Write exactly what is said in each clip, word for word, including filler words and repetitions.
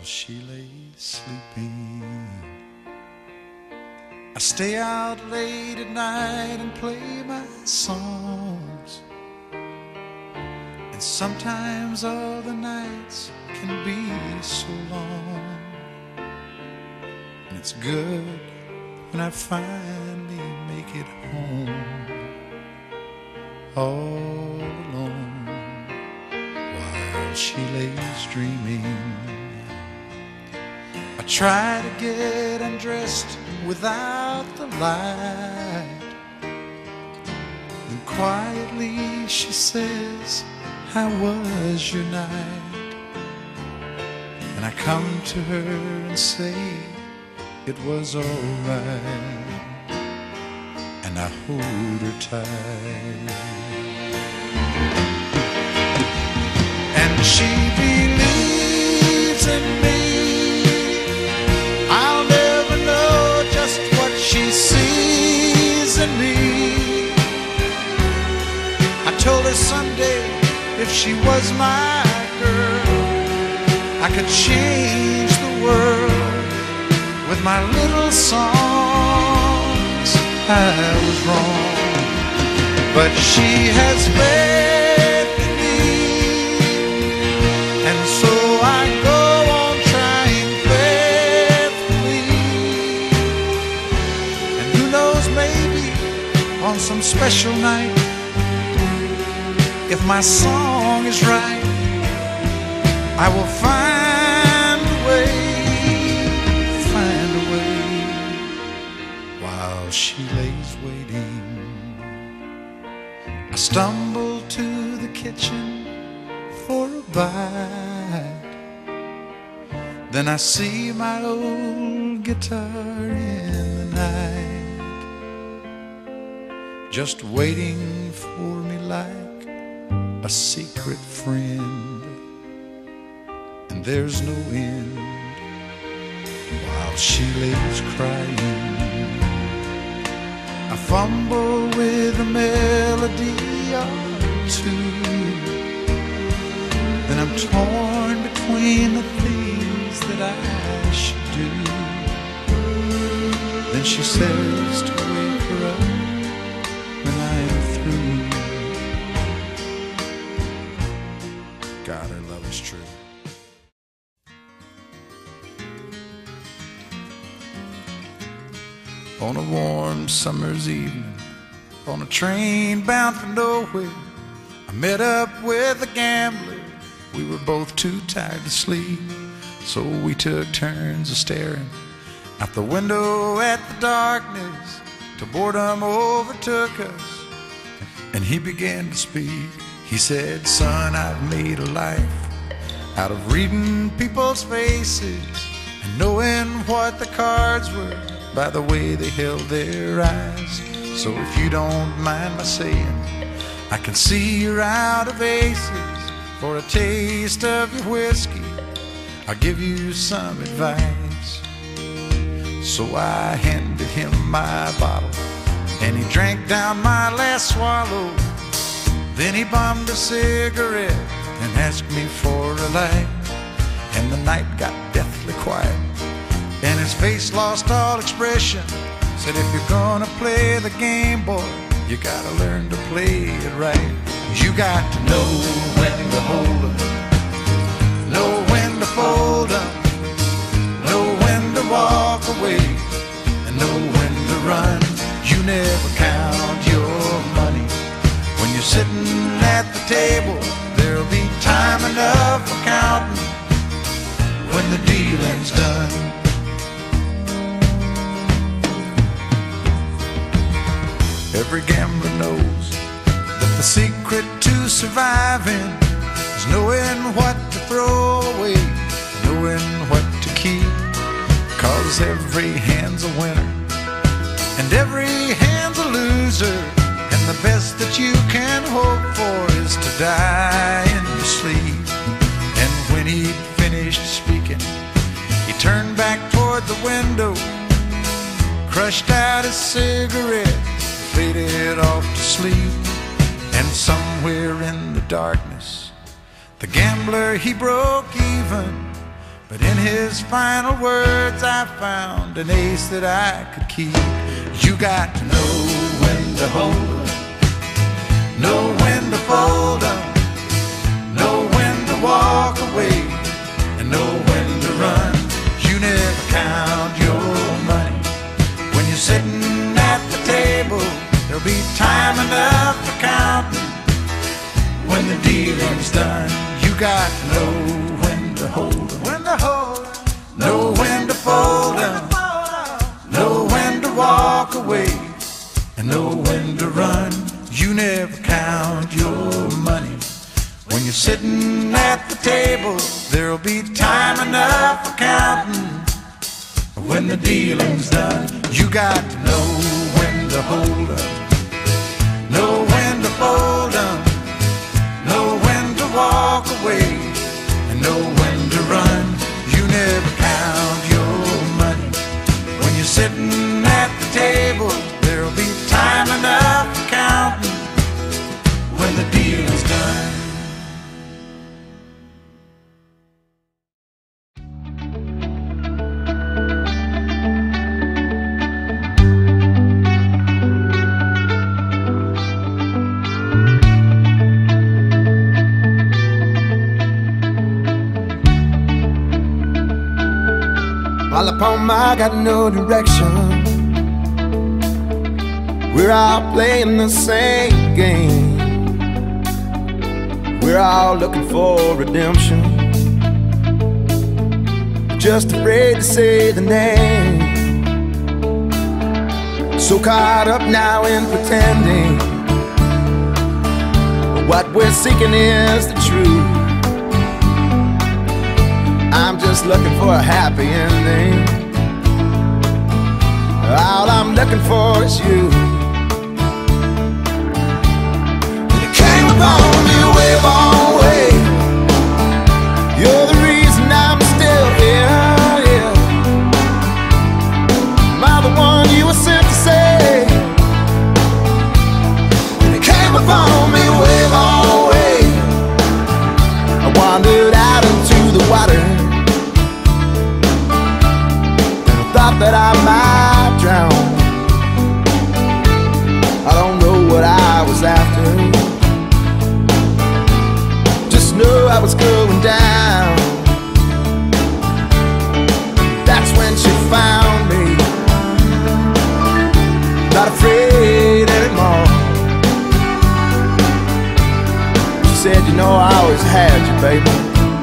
she lay sleeping. I stay out late at night and play my songs, and sometimes all the nights can be so long. And it's good when I finally make it home, all alone, while she lays dreaming. I try to get undressed without the light, then quietly she says, "How was your night?" And I come to her and say it was all right, and I hold her tight. And she believes in me. I'll never know just what she sees in me. I told her someday if she was my girl, I could change the world with my little songs. I was wrong, but she has faith in me, and so I go on trying faithfully. And who knows, maybe on some special night, if my song is right, I will find a way, find a way, while she lays waiting. I stumble to the kitchen for a bite, then I see my old guitar in the night, just waiting for me like a secret friend. And there's no end while she lays crying. I fumble with a melody or two, then I'm torn between the things that I should do. Then she says to wake her up when I am through. God, her love is true. On a warm summer's evening, on a train bound for nowhere, I met up with a gambler. We were both too tired to sleep, so we took turns of staring out the window at the darkness till boredom overtook us, and he began to speak. He said, "Son, I've made a life out of reading people's faces and knowing what the cards were by the way they held their eyes. So if you don't mind my saying, I can see you're out of aces. For a taste of your whiskey, I'll give you some advice." So I handed him my bottle, and he drank down my last swallow. Then he bummed a cigarette and asked me for a light, and the night got deathly quiet, and his face lost all expression. Said, "If you're gonna play the game, boy, you gotta learn to play it right. You got to know when to hold 'em, know when to fold 'em, know when to walk away, and know when to run. You never count your money when you're sitting at the table. There'll be time enough for counting when the dealing's done." Every gambler knows that the secret to surviving is knowing what to throw away, knowing what to keep. 'Cause every hand's a winner and every hand's a loser, and the best that you can hope for is to die in your sleep. And when he'd finished speaking, he turned back toward the window, crushed out his cigarette, faded off to sleep. And somewhere in the darkness, the gambler, he broke even But in his final words I found an ace that I could keep. You got to know when to hold up, know when to fold up, know when to walk away, and know when to run. You never count your money when you're sitting at the table. There'll be time enough for counting when the dealing's done. You got to know when to hold up, when to hold up, know when to fold up, know when to walk away, and know when to run. You never count your money when you're sitting at the table. There'll be time enough for counting when the dealing's done. You got to know when to hold up, know when to fold up, know when to walk away, and know when to run. You never count your money when you're sitting at the table. There'll be time enough for counting when the dealing's done. All upon my got no direction. We're all playing the same game. We're all looking for redemption, just afraid to say the name. So caught up now in pretending, but what we're seeking is the truth. I'm just looking for a happy ending. All I'm looking for is you. You came upon me way, long way. You're the reason I'm still here, yeah. Am I the one you were sent to say? You came upon me way, long way. I wandered out into the water, thought that I might drown. I don't know what I was after, just know I was going down. That's when she found me, not afraid anymore. She said, you know I always had you, baby,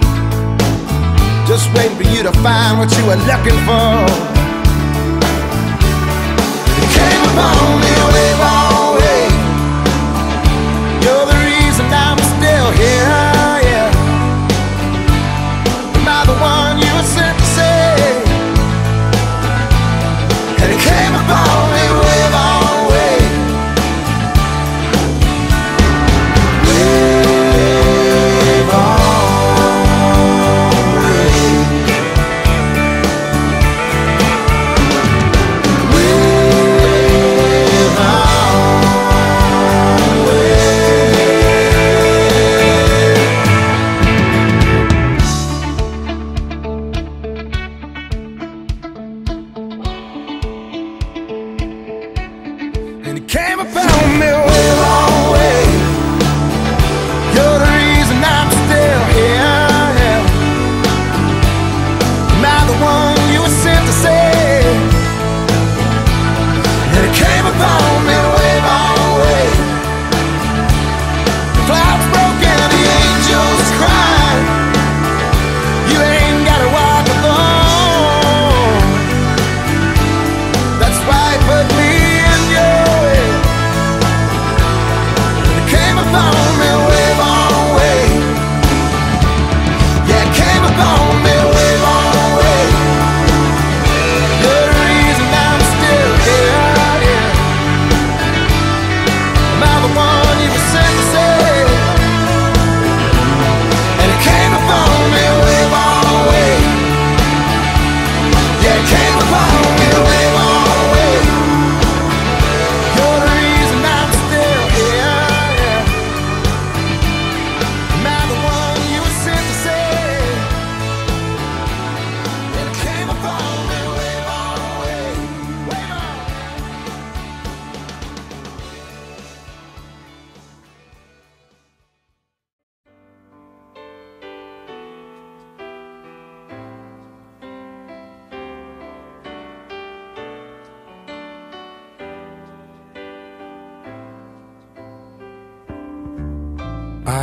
just waiting for you to find what you were looking for. Came upon me way, long way. You're the reason I'm still here, yeah. Am I the one you were sent to say? And it came upon me way, long way. Way, long way. Came upon me way, long way. You're the reason I'm still here, yeah. Am I the one you were sent to say? And it came upon me way, long way. The clouds broke and the angels cried. You ain't gotta walk alone. That's why it put me in your way.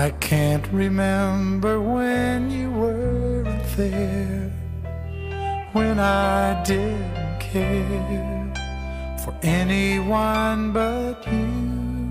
I can't remember when you weren't there, when I didn't care for anyone but you.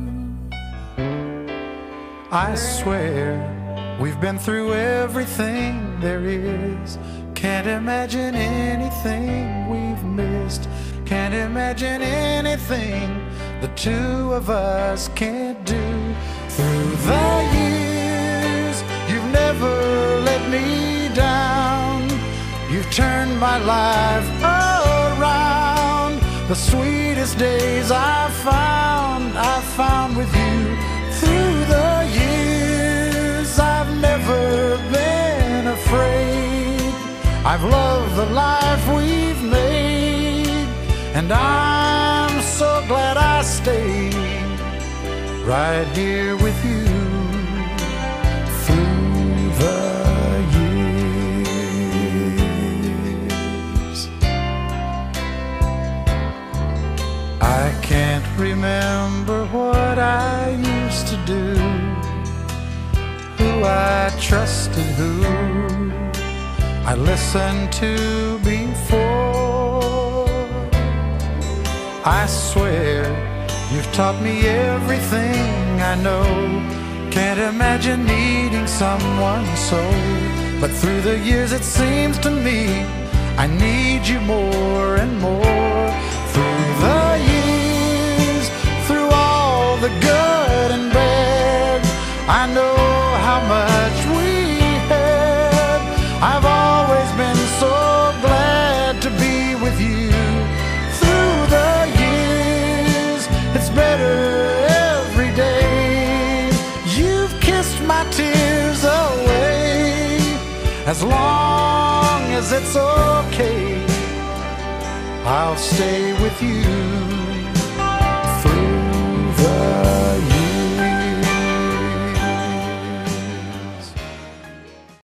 I swear we've been through everything there is. Can't imagine anything we've missed. Can't imagine anything the two of us can't do. Through the years, you've never let me down. You've turned my life around. The sweetest days I've found, I've found with you. Through the years, I've never been afraid. I've loved the life we've made, and I'm so glad I stayed right here with you through the years. I can't remember what I used to do, who I trusted, who I listened to before. I swear you've taught me everything I know. Can't imagine needing someone so, but through the years it seems to me I need you more and more. Through the years, through all the good and bad, I know how much we had. I've always been so glad to be with you. Through the years, it's better every day. You've kissed my tears away. As long as it's okay, I'll stay with you.